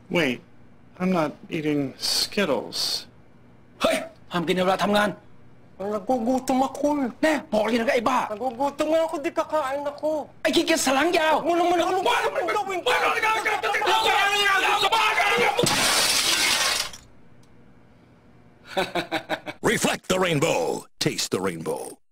Wait, I'm not eating Skittles. เฮ้ยห้ามกินในเวลาทำงาน Nagugutom ako eh. แน่บอกเลยนะไอ้บ้า Nagugutom nga ako, di kakain ako. ไอ้ขี้เกียจสลังยาว Mo naman ako gawin ko. Reflect the rainbow. Taste the rainbow.